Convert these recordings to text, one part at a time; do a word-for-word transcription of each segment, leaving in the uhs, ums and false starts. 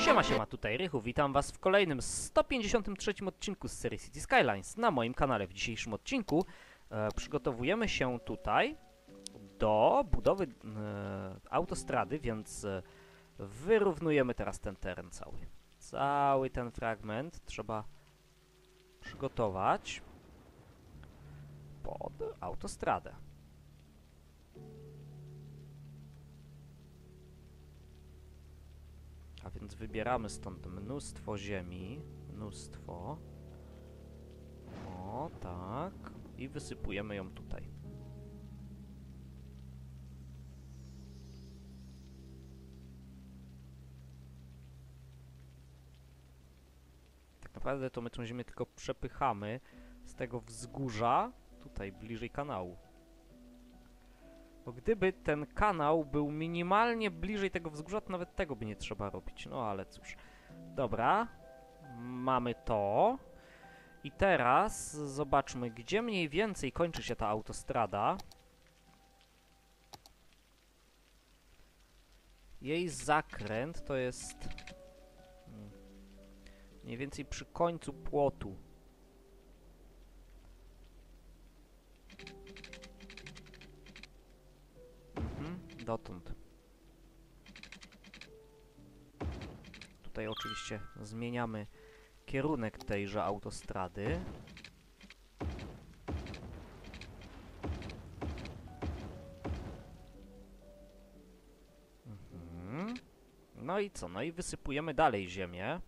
Siema, siema, tutaj Rychu, witam was w kolejnym sto pięćdziesiątym trzecim odcinku z serii City Skylines na moim kanale. W dzisiejszym odcinku e, przygotowujemy się tutaj do budowy e, autostrady, więc e, wyrównujemy teraz ten teren cały. Cały ten fragment trzeba przygotować pod autostradę. A więc wybieramy stąd mnóstwo ziemi, mnóstwo. O, tak. I wysypujemy ją tutaj. Tak naprawdę to my tą ziemię tylko przepychamy z tego wzgórza, tutaj bliżej kanału. Bo gdyby ten kanał był minimalnie bliżej tego wzgórza, to nawet tego by nie trzeba robić. No ale cóż. Dobra. Mamy to. I teraz zobaczmy, gdzie mniej więcej kończy się ta autostrada. Jej zakręt to jest hmm, mniej więcej przy końcu płotu. Dotąd. Tutaj oczywiście zmieniamy kierunek tejże autostrady. Mhm. No i co? No i wysypujemy dalej ziemię.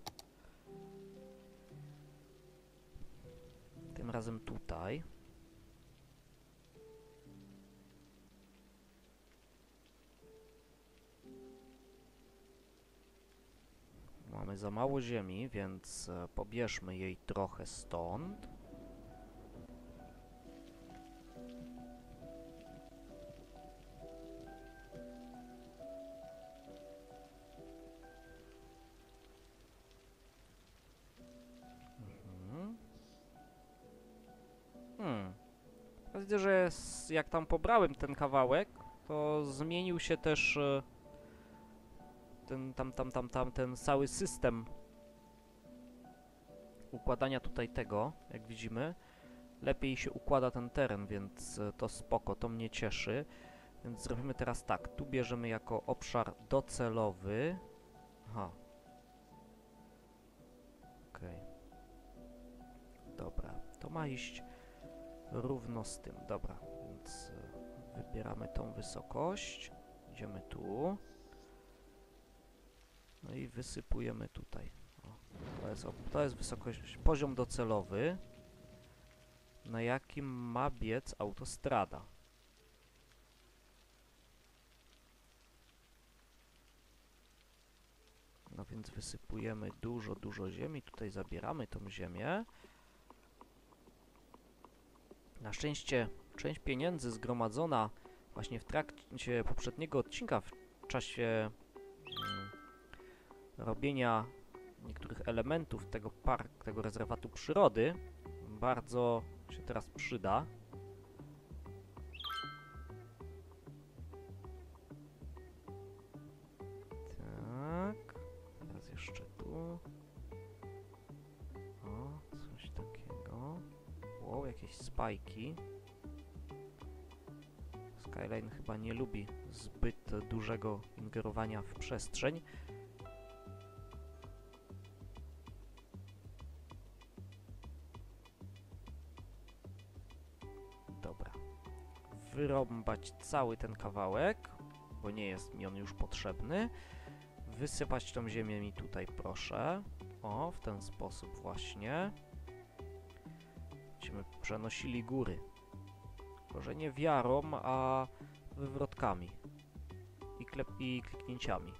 Tym razem tutaj. Mamy za mało ziemi, więc e, pobierzmy jej trochę stąd. Mhm. Hmm. Widzę, że jak tam pobrałem ten kawałek, to zmienił się też... E, Ten, tam, tam, tam, tam, ten cały system układania tutaj tego, jak widzimy, lepiej się układa ten teren, więc to spoko, to mnie cieszy. Więc zrobimy teraz tak, tu bierzemy jako obszar docelowy. Aha. Okej. Okay. Dobra, to ma iść równo z tym, dobra, więc wybieramy tą wysokość, idziemy tu. No i wysypujemy tutaj. O, to jest, to jest wysokość, poziom docelowy, na jakim ma biec autostrada. No więc wysypujemy dużo, dużo ziemi. Tutaj zabieramy tą ziemię. Na szczęście część pieniędzy zgromadzona właśnie w trakcie poprzedniego odcinka, w czasie robienia niektórych elementów tego parku, tego rezerwatu przyrody, bardzo się teraz przyda. Tak. Teraz jeszcze tu. O, coś takiego. Wow, jakieś spajki. Skyline chyba nie lubi zbyt dużego ingerowania w przestrzeń. Wyrąbać cały ten kawałek, bo nie jest mi on już potrzebny. Wysypać tą ziemię mi tutaj, proszę. O, w ten sposób właśnie. Będziemy przenosili góry. Może nie wiarą, a wywrotkami. I, klep i kliknięciami.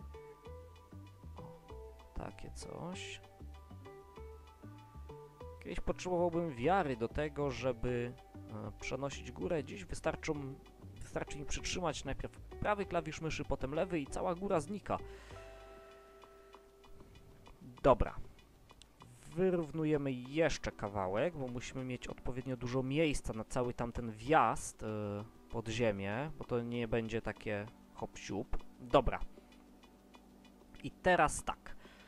O, takie coś. Kiedyś potrzebowałbym wiary do tego, żeby przenosić górę. Dziś wystarczą, wystarczy mi przytrzymać najpierw prawy klawisz myszy, potem lewy i cała góra znika. Dobra. Wyrównujemy jeszcze kawałek, bo musimy mieć odpowiednio dużo miejsca na cały tamten wjazd yy, pod ziemię, bo to nie będzie takie hop-siup. Dobra. I teraz tak.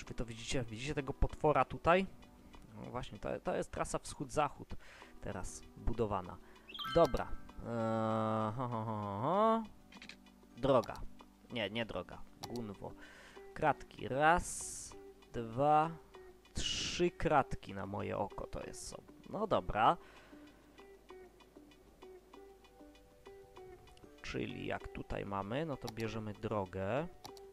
Czy wy to widzicie? Widzicie tego potwora tutaj? No właśnie, to, to jest trasa wschód-zachód teraz budowana. Dobra. Eee, ho, ho, ho, ho. Droga. Nie, nie droga. Gunwo. Kratki. Raz, dwa, trzy kratki na moje oko to jest są. No dobra. Czyli jak tutaj mamy, no to bierzemy drogę.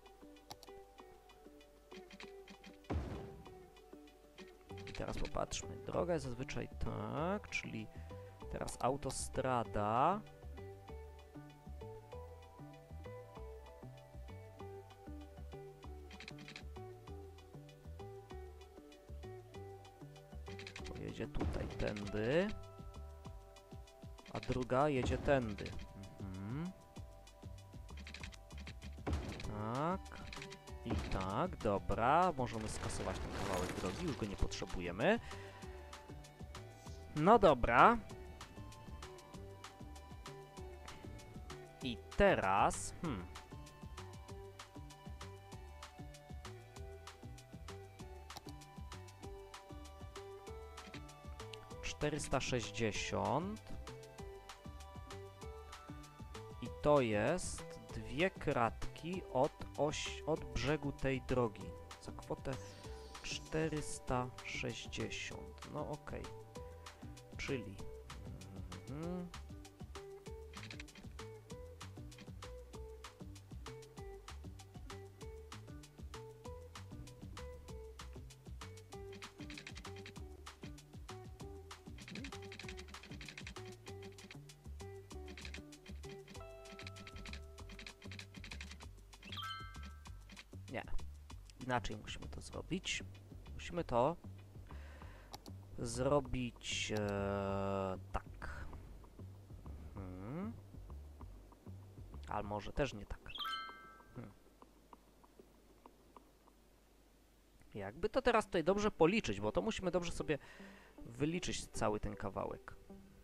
I teraz popatrzmy. Droga jest zazwyczaj tak, czyli teraz autostrada. Jedzie tutaj tędy, a druga jedzie tędy. Mhm. Tak. I tak, dobra. Możemy skasować ten kawałek drogi, już go nie potrzebujemy. No dobra. I teraz... Hmm. czterysta sześćdziesiąt. I to jest dwie kratki od, oś, od brzegu tej drogi. Za kwotę czterysta sześćdziesiąt. No okej. Okay. Czyli... Mm, nie. Inaczej musimy to zrobić. Musimy to zrobić e, tak. Hmm. Ale może też nie tak. Hmm. Jakby to teraz tutaj dobrze policzyć, bo to musimy dobrze sobie wyliczyć cały ten kawałek.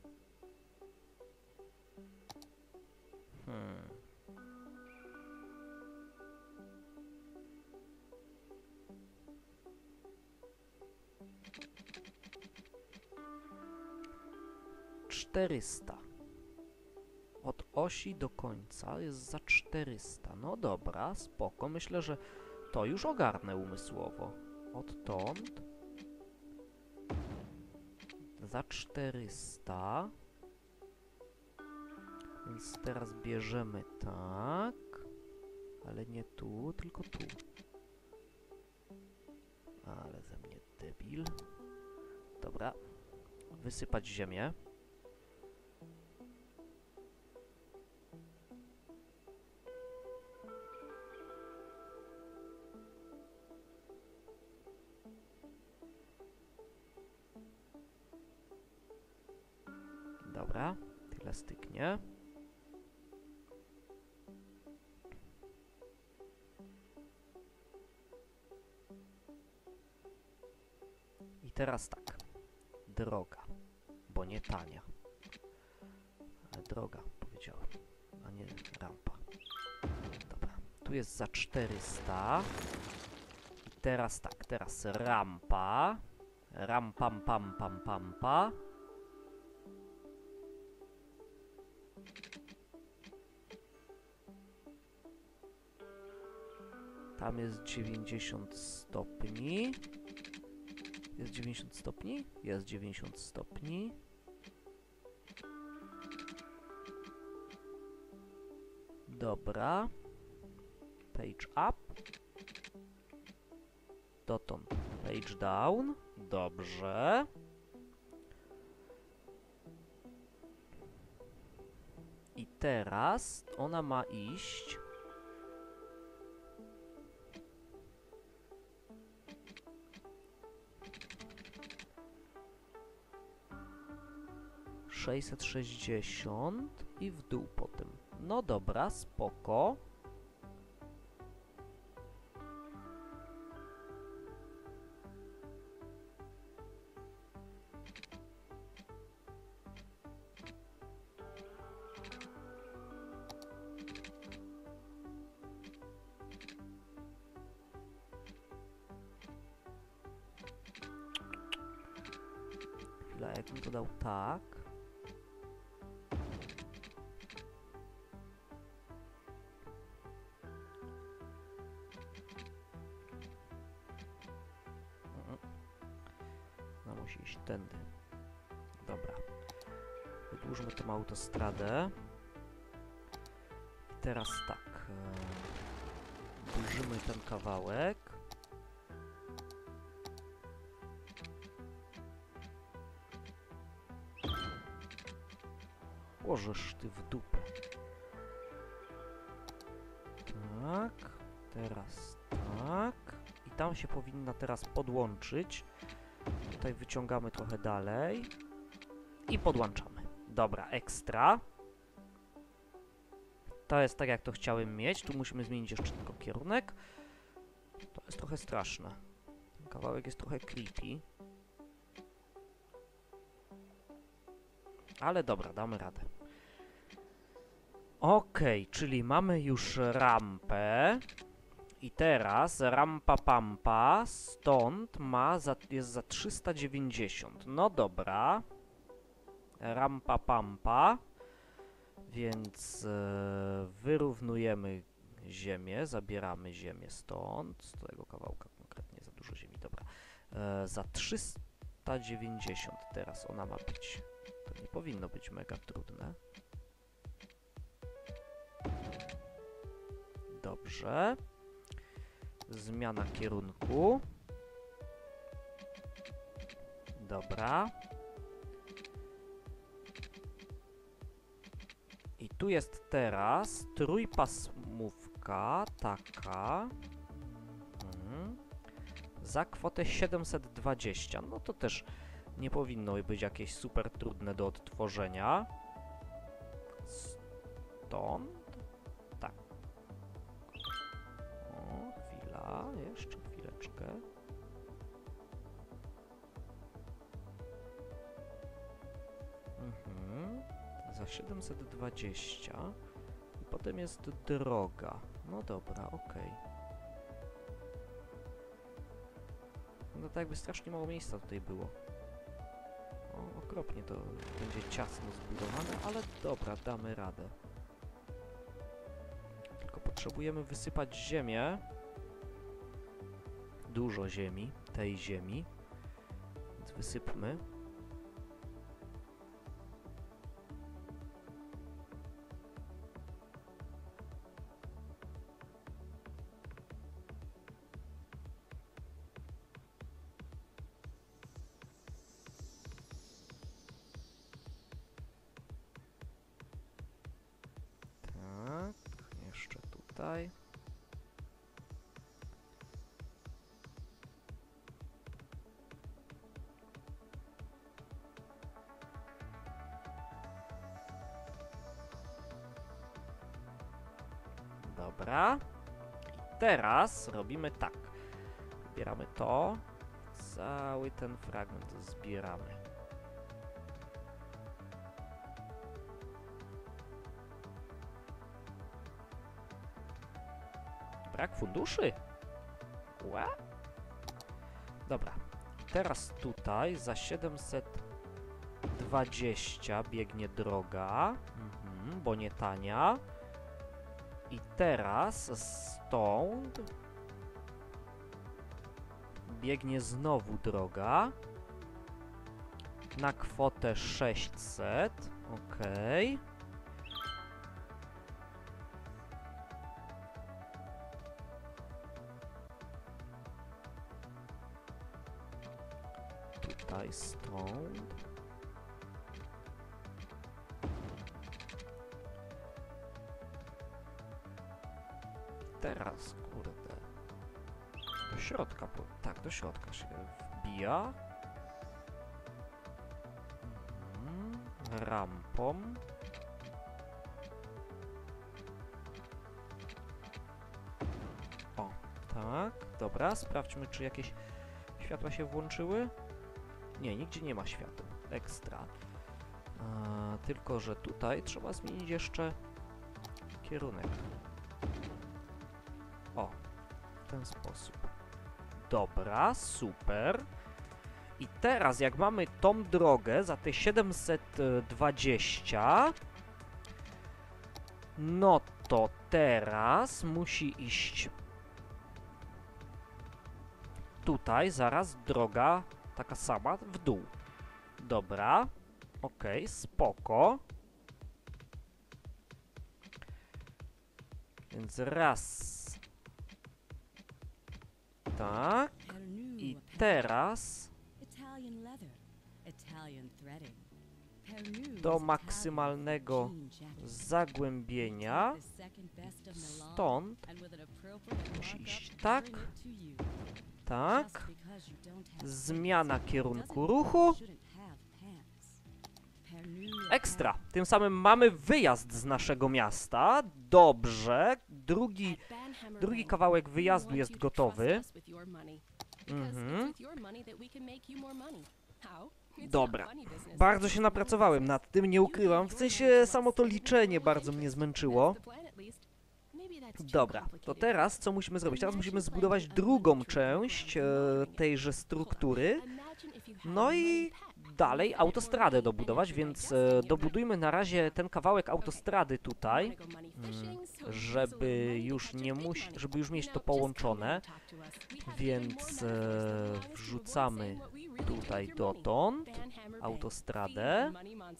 Hmm. czterysta. Od osi do końca jest za czterysta. No dobra, spoko. Myślę, że to już ogarnę umysłowo. Odtąd za czterysta. Więc teraz bierzemy tak. Ale nie tu, tylko tu. Ale ze mnie debil. Dobra. Wysypać ziemię. Dobra, tyle styknie. I teraz tak. Droga, bo nie tania. Ale droga, powiedziałem, a nie rampa. Dobra, tu jest za czterysta. I teraz tak, teraz rampa. Ram pam pam pam pam pa. Tam jest dziewięćdziesiąt stopni. Jest dziewięćdziesiąt stopni? Jest dziewięćdziesiąt stopni. Dobra. Page up. Dotąd page down. Dobrze. I teraz ona ma iść... sześćset sześćdziesiąt i w dół potem. No dobra, spoko. chwila, jakbym to dał tak. No musi iść tędy. Dobra. Wydłużmy tą autostradę. I teraz tak. Burzymy ten kawałek. Łożysz ty w dupę. Tak. Teraz tak. I tam się powinna teraz podłączyć. Tutaj wyciągamy trochę dalej. I podłączamy. Dobra, ekstra. To jest tak, jak to chciałem mieć. Tu musimy zmienić jeszcze tylko kierunek. To jest trochę straszne. Ten kawałek jest trochę creepy. Ale dobra, damy radę. Okej, okay, czyli mamy już rampę. I teraz rampa pampa stąd ma za, jest za trzysta dziewięćdziesiąt. No dobra. Rampa pampa. Więc e, wyrównujemy ziemię, zabieramy ziemię stąd, z tego kawałka konkretnie za dużo ziemi, dobra. E, za trzysta dziewięćdziesiąt teraz ona ma być. To nie powinno być mega trudne. Dobrze. Zmiana kierunku. Dobra. I tu jest teraz trójpasmówka, taka, hmm, za kwotę siedemset dwadzieścia. No to też nie powinno być jakieś super trudne do odtworzenia. Stąd? Tak. O, chwila, jeszcze chwileczkę. Mhm. Za siedemset dwadzieścia i potem jest droga. No dobra, okej. Okay. No tak jakby strasznie mało miejsca tutaj było. O, okropnie to będzie ciasno zbudowane, ale dobra, damy radę. Tylko potrzebujemy wysypać ziemię. Dużo ziemi, tej ziemi. Więc wysypmy. Jeszcze tutaj. Dobra. I teraz robimy tak. Zbieramy to. Cały ten fragment zbieramy. Brak funduszy? Ła? Dobra. Teraz tutaj za siedemset dwadzieścia biegnie droga, mhm, bo nie tania. I teraz stąd biegnie znowu droga na kwotę sześćset. Okej. Okay. Tutaj stąd. Teraz, kurde. Do środka, po, tak, do środka się wbija. Mhm. Rampą. O, tak, dobra, sprawdźmy, czy jakieś światła się włączyły. Nie, nigdzie nie ma światła. Ekstra. A, tylko, że tutaj trzeba zmienić jeszcze kierunek. O, w ten sposób. Dobra, super. I teraz jak mamy tą drogę za te siedemset dwadzieścia, no to teraz musi iść tutaj zaraz droga taka sama w dół. Dobra, okej, okay, spoko. Więc raz. Tak. I teraz do maksymalnego zagłębienia. Stąd musi iść tak. Tak. Zmiana kierunku ruchu. Ekstra. Tym samym mamy wyjazd z naszego miasta. Dobrze. Drugi, drugi kawałek wyjazdu jest gotowy. Mhm. Dobra. Bardzo się napracowałem nad tym, nie ukrywam. W sensie samo to liczenie bardzo mnie zmęczyło. Dobra, to teraz co musimy zrobić? Teraz musimy zbudować drugą część e, tejże struktury. No i dalej autostradę dobudować, więc e, dobudujmy na razie ten kawałek autostrady tutaj, mm, żeby już nie musi, żeby już mieć to połączone. Więc e, wrzucamy tutaj dotąd autostradę.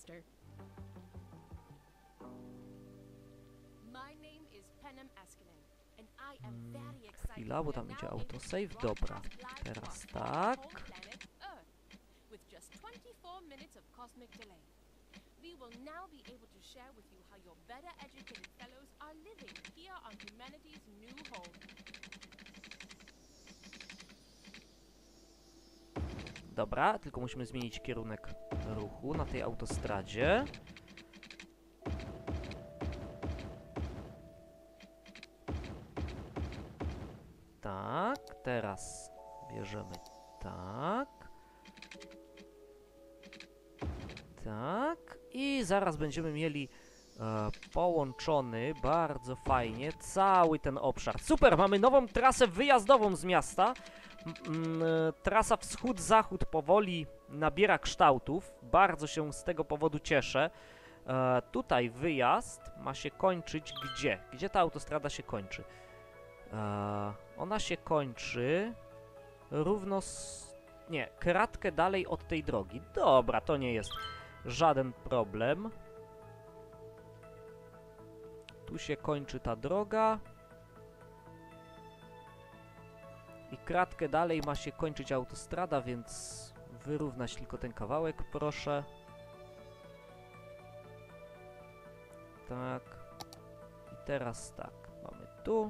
Chwila, bo tam idzie autosave. Dobra, teraz tak. Dobra, tylko musimy zmienić kierunek ruchu na tej autostradzie. Tak, teraz bierzemy tak. Tak. I zaraz będziemy mieli e, połączony bardzo fajnie cały ten obszar. Super, mamy nową trasę wyjazdową z miasta. M e, trasa wschód-zachód powoli nabiera kształtów. Bardzo się z tego powodu cieszę. E, tutaj wyjazd ma się kończyć gdzie? Gdzie ta autostrada się kończy? E, ona się kończy równo z... Nie, kratkę dalej od tej drogi. Dobra, to nie jest żaden problem. Tu się kończy ta droga. I kratkę dalej ma się kończyć autostrada, więc wyrównać tylko ten kawałek, proszę. Tak. I teraz tak, mamy tu.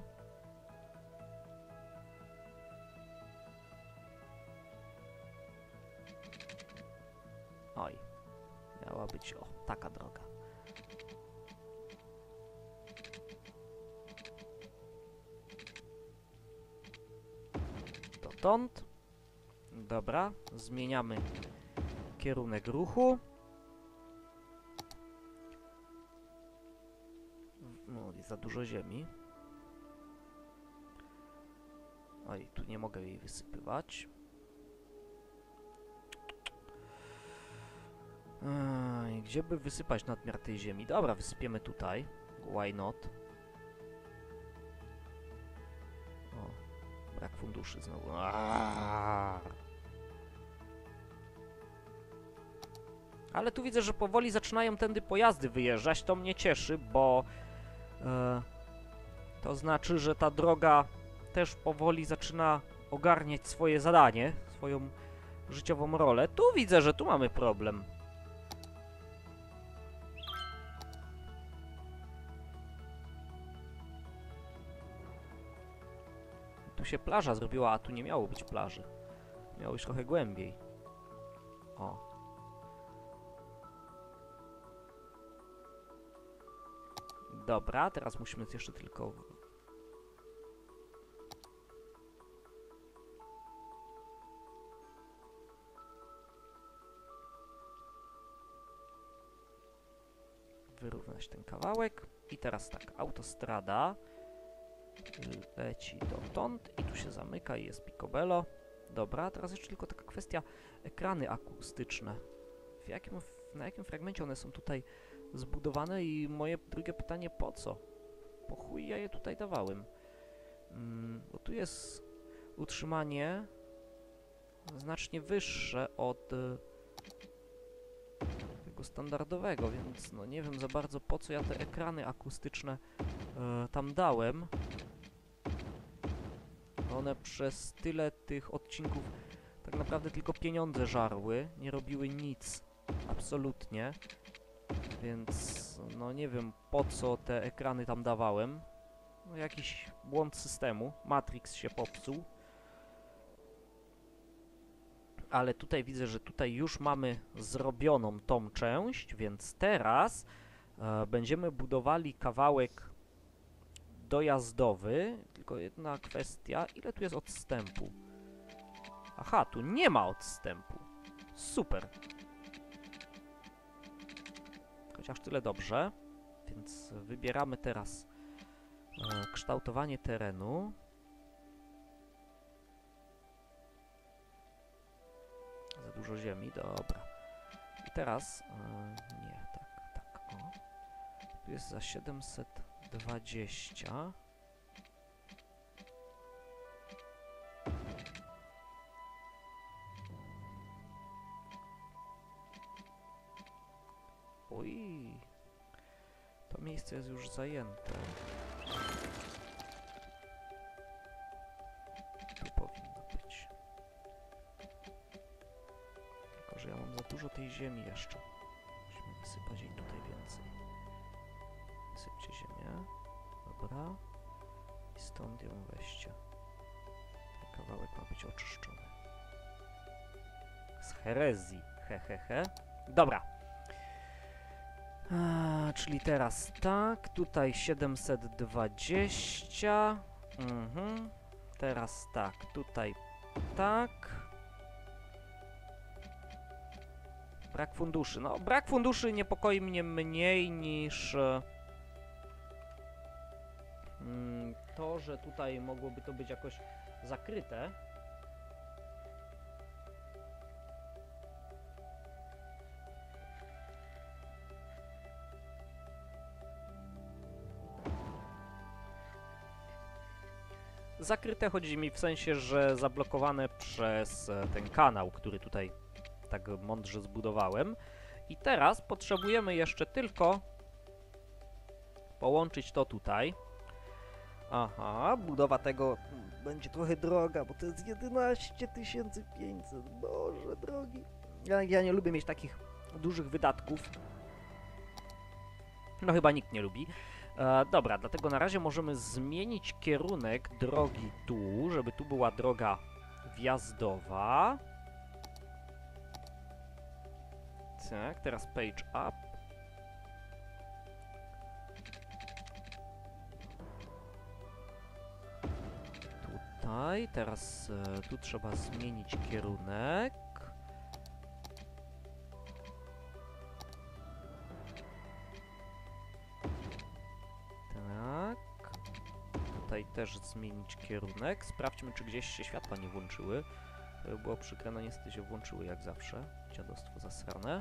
Oj, miała być, o, taka droga. Dotąd. Dobra, zmieniamy kierunek ruchu. No, jest za dużo ziemi. Oj, tu nie mogę jej wysypywać. Ej, gdzie by wysypać nadmiar tej ziemi? Dobra, wysypiemy tutaj. Why not? O, brak funduszy znowu. Aaaa. Ale tu widzę, że powoli zaczynają tędy pojazdy wyjeżdżać. To mnie cieszy, bo e, to znaczy, że ta droga też powoli zaczyna ogarniać swoje zadanie, swoją życiową rolę. Tu widzę, że tu mamy problem. Tu się plaża zrobiła, a tu nie miało być plaży. Miało być trochę głębiej. O. Dobra, teraz musimy jeszcze tylko... wyrównać ten kawałek. I teraz tak, autostrada leci dotąd i tu się zamyka i jest picobello. Dobra, teraz jeszcze tylko taka kwestia ekrany akustyczne. W jakim, na jakim fragmencie one są tutaj zbudowane i moje drugie pytanie, po co? Po chuj ja je tutaj dawałem. Mm, bo tu jest utrzymanie znacznie wyższe od y, tego standardowego, więc no nie wiem za bardzo, po co ja te ekrany akustyczne y, tam dałem. One przez tyle tych odcinków tak naprawdę tylko pieniądze żarły, nie robiły nic, absolutnie, więc no nie wiem, po co te ekrany tam dawałem. No jakiś błąd systemu, Matrix się popsuł. Ale tutaj widzę, że tutaj już mamy zrobioną tą część, więc teraz e, będziemy budowali kawałek dojazdowy. Tylko jedna kwestia, ile tu jest odstępu? Aha, tu nie ma odstępu. Super. Chociaż tyle dobrze. Więc wybieramy teraz e, kształtowanie terenu. Za dużo ziemi, dobra. I teraz, e, nie, tak, tak, o. Tu jest za siedemset dwadzieścia. Oj, to miejsce jest już zajęte. Tu powinno być. Tylko że ja mam za dużo tej ziemi jeszcze. Musimy wysypać jej tutaj więcej. Wysypcie ziemię. Dobra. I stąd ją weźcie. Ten kawałek ma być oczyszczony. Z herezji. He, he, he. Dobra. A, czyli teraz tak. Tutaj siedemset dwadzieścia. Mhm. Teraz tak. Tutaj tak. Brak funduszy. No, brak funduszy niepokoi mnie mniej niż e, mm, to, że tutaj mogłoby to być jakoś zakryte. Zakryte chodzi mi w sensie, że zablokowane przez e, ten kanał, który tutaj tak mądrze zbudowałem. I teraz potrzebujemy jeszcze tylko połączyć to tutaj. Aha, budowa tego będzie trochę droga, bo to jest jedenaście tysięcy pięćset. Boże drogi. Ja, ja nie lubię mieć takich dużych wydatków. No chyba nikt nie lubi. E, dobra, dlatego na razie możemy zmienić kierunek drogi tu, żeby tu była droga wjazdowa. Tak, teraz page up. Tutaj, teraz e, tu trzeba zmienić kierunek. Tak. Tutaj też zmienić kierunek. Sprawdźmy, czy gdzieś się światła nie włączyły. To by było przykre, no niestety się włączyły jak zawsze. Dziadostwo zasrane.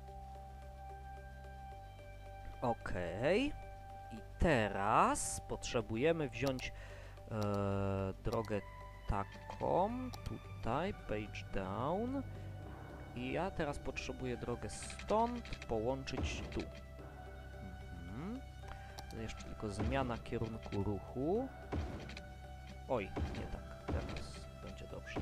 Okej. I teraz potrzebujemy wziąć e, drogę taką. Tutaj, page down. I ja teraz potrzebuję drogę stąd połączyć tu. Mhm. Jeszcze tylko zmiana kierunku ruchu. Oj, nie tak. Teraz będzie dobrze.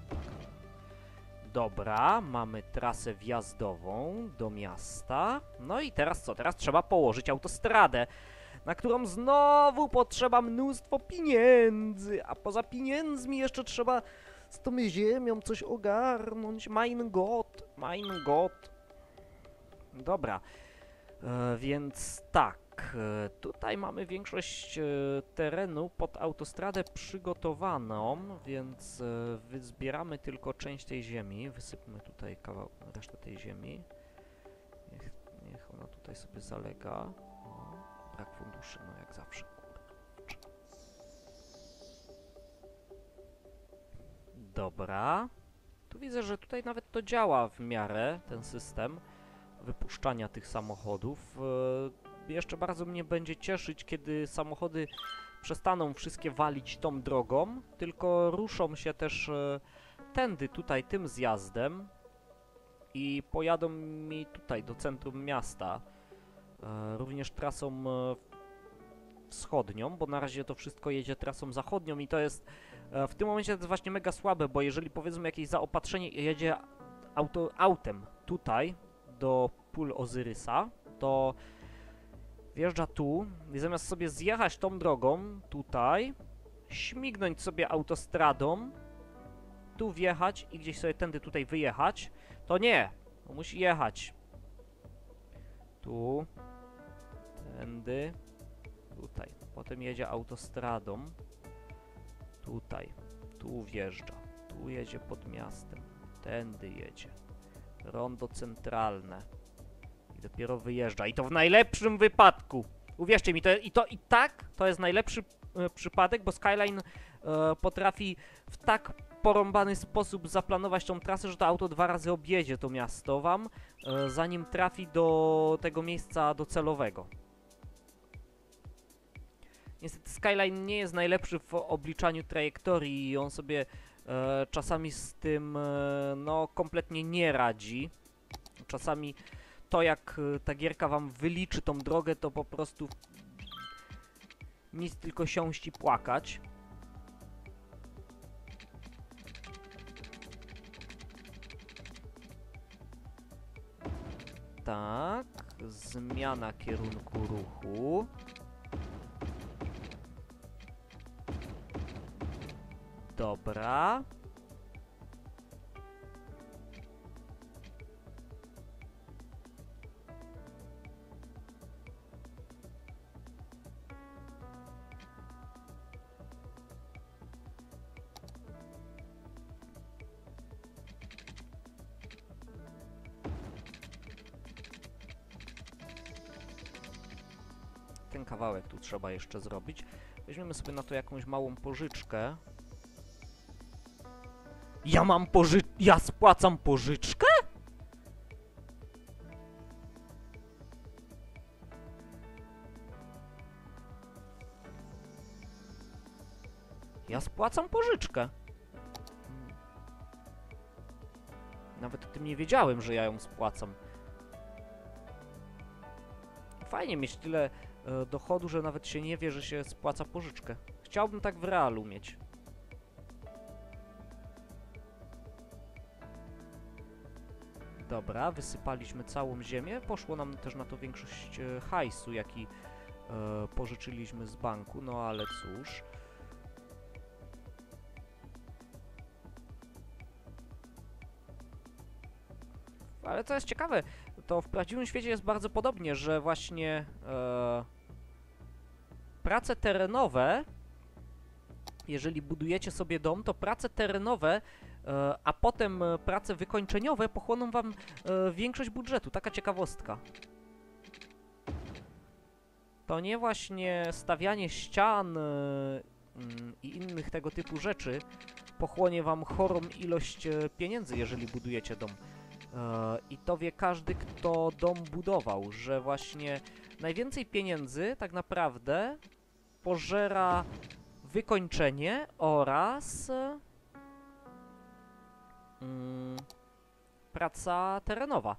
Dobra, mamy trasę wjazdową do miasta. No i teraz co? Teraz trzeba położyć autostradę, na którą znowu potrzeba mnóstwo pieniędzy. A poza pieniędzmi jeszcze trzeba z tą ziemią coś ogarnąć. Mein Gott, mein Gott. Dobra, e, więc tak. Tutaj mamy większość e, terenu pod autostradę przygotowaną, więc e, wyzbieramy tylko część tej ziemi. Wysypmy tutaj kawał, resztę tej ziemi. Niech, niech ona tutaj sobie zalega. O, brak funduszy, no jak zawsze. Dobra. Tu widzę, że tutaj nawet to działa w miarę, ten system wypuszczania tych samochodów. Yy, jeszcze bardzo mnie będzie cieszyć, kiedy samochody przestaną wszystkie walić tą drogą, tylko ruszą się też yy, tędy, tutaj, tym zjazdem i pojadą mi tutaj, do centrum miasta. Yy, również trasą yy, wschodnią, bo na razie to wszystko jedzie trasą zachodnią i to jest w tym momencie to jest właśnie mega słabe, bo jeżeli powiedzmy jakieś zaopatrzenie jedzie auto, autem tutaj do pól Ozyrysa, to wjeżdża tu i zamiast sobie zjechać tą drogą tutaj, śmignąć sobie autostradą, tu wjechać i gdzieś sobie tędy tutaj wyjechać, to nie, to musi jechać tu, tędy, tutaj, potem jedzie autostradą, tutaj, tu wjeżdża, tu jedzie pod miastem, tędy jedzie, rondo centralne i dopiero wyjeżdża. I to w najlepszym wypadku. Uwierzcie mi, to, i to i tak to jest najlepszy e, przypadek, bo Skyline e, potrafi w tak porąbany sposób zaplanować tą trasę, że to auto dwa razy objedzie to miasto wam, e, zanim trafi do tego miejsca docelowego. Niestety Skyline nie jest najlepszy w obliczaniu trajektorii i on sobie e, czasami z tym e, no kompletnie nie radzi. Czasami to jak e, ta gierka wam wyliczy tą drogę, to po prostu nic tylko siąść i płakać. Tak, zmiana kierunku ruchu. Dobra. Ten kawałek tu trzeba jeszcze zrobić. Weźmiemy sobie na to jakąś małą pożyczkę. Ja mam poży... Ja spłacam pożyczkę? Ja spłacam pożyczkę. Nawet o tym nie wiedziałem, że ja ją spłacam. Fajnie mieć tyle e, dochodu, że nawet się nie wie, że się spłaca pożyczkę. Chciałbym tak w realu mieć. Dobra, wysypaliśmy całą ziemię. Poszło nam też na to większość e, hajsu, jaki e, pożyczyliśmy z banku, no ale cóż. Ale co jest ciekawe, to w prawdziwym świecie jest bardzo podobnie, że właśnie e, prace terenowe, jeżeli budujecie sobie dom, to prace terenowe, e, a potem e, prace wykończeniowe pochłoną wam e, większość budżetu. Taka ciekawostka. To nie właśnie stawianie ścian e, mm, i innych tego typu rzeczy pochłonie wam chorą ilość e, pieniędzy, jeżeli budujecie dom. E, I to wie każdy, kto dom budował, że właśnie najwięcej pieniędzy tak naprawdę pożera wykończenie oraz mm, praca terenowa.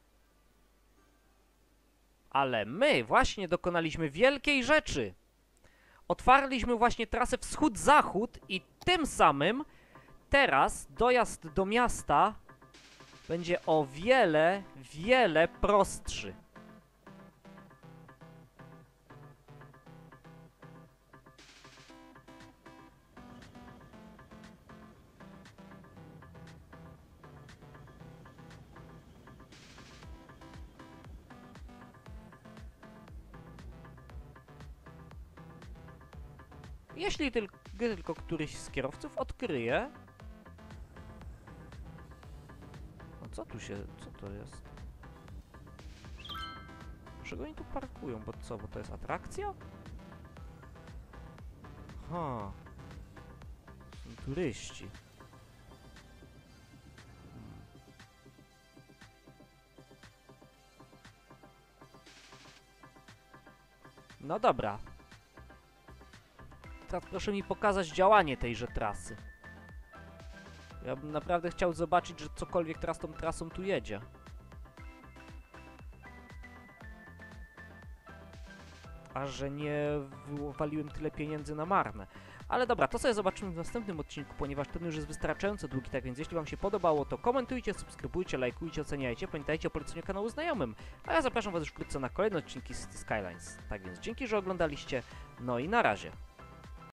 Ale my właśnie dokonaliśmy wielkiej rzeczy. Otwarliśmy właśnie trasę wschód-zachód i tym samym teraz dojazd do miasta będzie o wiele, wiele prostszy. Jeśli tylko, tylko któryś z kierowców odkryje... No co tu się... co to jest? Dlaczego oni tu parkują? Bo co? Bo to jest atrakcja? Ha. Są turyści. No dobra. Teraz proszę mi pokazać działanie tejże trasy. Ja bym naprawdę chciał zobaczyć, że cokolwiek teraz tą trasą tu jedzie. A że nie wywaliłem tyle pieniędzy na marne. Ale dobra, to sobie zobaczymy w następnym odcinku, ponieważ ten już jest wystarczająco długi, tak więc jeśli wam się podobało, to komentujcie, subskrybujcie, lajkujcie, oceniajcie, pamiętajcie o poleceniu kanału znajomym. A ja zapraszam was już wkrótce na kolejne odcinki City Skylines. Tak więc dzięki, że oglądaliście, no i na razie.